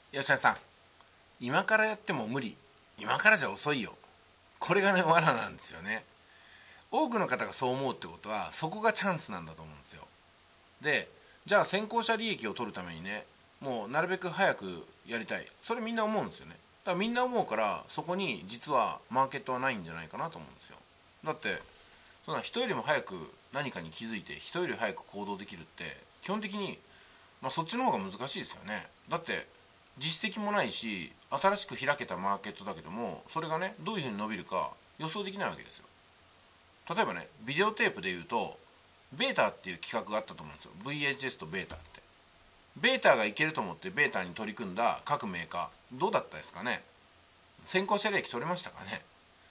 吉田さん、今からやっても無理、今からじゃ遅いよ、これがね罠なんですよね。多くの方がそう思うってことはそこがチャンスなんだと思うんですよ。で、じゃあ先行者利益を取るためにね、もうなるべく早くやりたい、それみんな思うんですよね。だからみんな思うから、そこに実はマーケットはないんじゃないかなと思うんですよ。だってそんな人よりも早く何かに気づいて人より早く行動できるって基本的に、そっちの方が難しいですよね。だって実績もないし新しく開けたマーケットだけども、それがねどういうふうに伸びるか予想できないわけですよ。例えばね、ビデオテープでいうとベータっていう企画があったと思うんですよ。 VHS とベータって。ベータがいけると思ってベータに取り組んだ各メーカーどうだったですかね。先行者利益取れましたかね。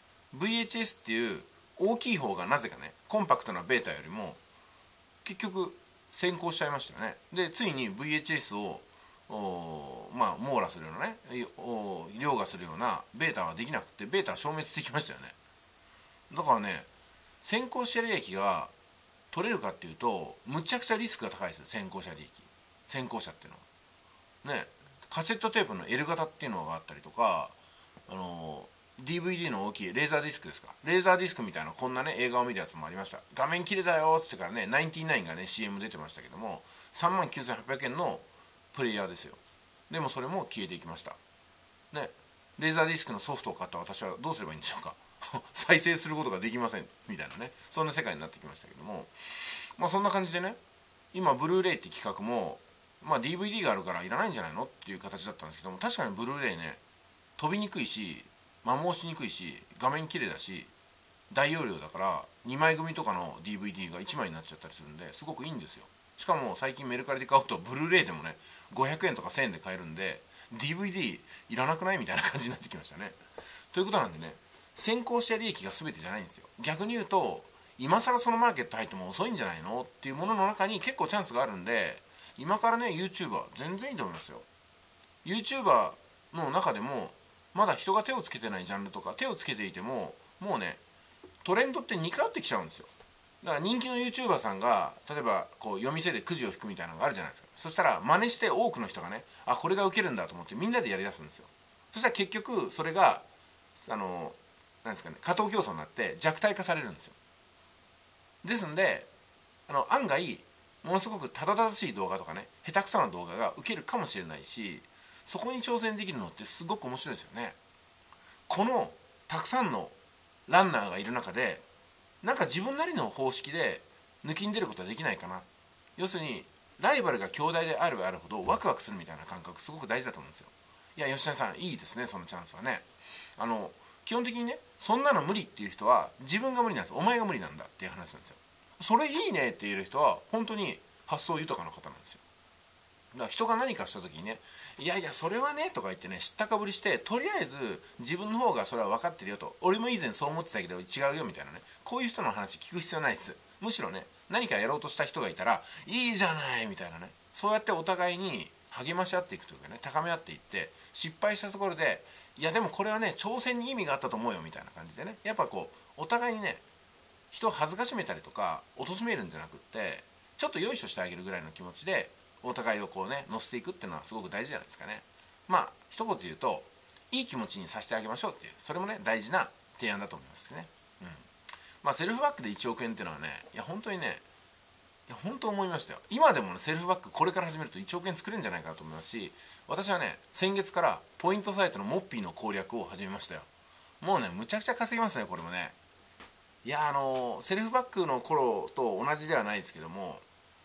VHS っていう大きい方がなぜかねコンパクトなベータよりも結局先行しちゃいましたよね。でついに VHS を網羅するようなね凌駕するようなベータはできなくて、ベータは消滅してきましたよね。だからね、先行者利益が取れるかっていうとむちゃくちゃリスクが高いですよ。先行者利益、先行者っていうのはね、カセットテープの L 型っていうのがあったりとか、DVD の大きいレーザーディスクですか、レーザーディスクみたいなこんなね映画を見るやつもありました。画面綺麗だよっつってからね、ナインティナインがね CM 出てましたけども、39,800円のプレイヤーですよ。でもそれも消えていきましたね。レーザーディスクのソフトを買った私はどうすればいいんでしょうか。再生することができませんみたいなね、そんな世界になってきましたけども、そんな感じでね、今ブルーレイって企画も、DVD があるからいらないんじゃないのっていう形だったんですけども、確かにブルーレイね飛びにくいし摩耗しにくいし画面綺麗だし大容量だから、2枚組とかの DVD が1枚になっちゃったりするんですごくいいんですよ。しかも最近メルカリで買うとブルーレイでもね500円とか1000円で買えるんで、 DVD いらなくないみたいな感じになってきましたね。ということなんでね、先行者利益が全てじゃないんですよ。逆に言うと今更そのマーケット入っても遅いんじゃないのっていうものの中に結構チャンスがあるんで、今からね YouTuber 全然いいと思いますよ。 YouTuber の中でもまだ人が手をつけてないジャンルとか、手をつけていてももうねトレンドって似通ってきちゃうんですよ。だから人気の YouTuber さんが例えばこう夜店でくじを引くみたいなのがあるじゃないですか。そしたら真似して多くの人がね、あこれがウケるんだと思ってみんなでやりだすんですよ。そしたら結局それがなんですかね、過当競争になって弱体化されるんですよ。ですんで案外ものすごくただただしい動画とかね下手くそな動画がウケるかもしれないし、そこに挑戦できるのってすごく面白いですよね。このたくさんのランナーがいる中でなんか自分なりの方式で抜きん出ることはできないかな。要するにライバルが強大であればあるほどワクワクするみたいな感覚すごく大事だと思うんですよ。いや吉田さんいいですね、そのチャンスはね。基本的にねそんなの無理っていう人は自分が無理なんです、お前が無理なんだっていう話なんですよ。それいいねって言える人は本当に発想豊かな方なんですよ。だから人が何かした時にね、いやいやそれはねとか言ってね知ったかぶりして、とりあえず自分の方がそれは分かってるよと、俺も以前そう思ってたけど違うよみたいなね、こういう人の話聞く必要ないです。むしろね、何かやろうとした人がいたらいいじゃないみたいなね、そうやってお互いに励まし合っていくというかね、高め合っていって、失敗したところでいやでもこれはね挑戦に意味があったと思うよみたいな感じでね、やっぱこうお互いにね人を恥ずかしめたりとか貶めるんじゃなくって、ちょっとよいしょしてあげるぐらいの気持ちでお互いをこうね乗せていくっていうのはすごく大事じゃないですかね。一言言うといい気持ちにさせてあげましょうっていう、それもね大事な提案だと思いますね。セルフバックで1億円っていうのはね、いや本当にね、いや本当思いましたよ。今でもねセルフバックこれから始めると1億円作れるんじゃないかなと思いますし、私はね先月からポイントサイトのモッピーの攻略を始めましたよ。もうねむちゃくちゃ稼ぎますねこれもね。いやセルフバックの頃と同じではないですけども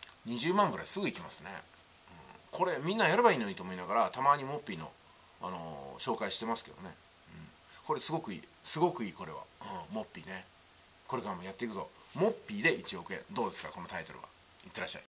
20万ぐらいすぐいきますね。これみんなやればいいのにと思いながらたまにモッピーの、紹介してますけどね、これすごくいいすごくいいこれは、モッピーね。これからもやっていくぞモッピーで1億円、どうですかこのタイトルは。いってらっしゃい。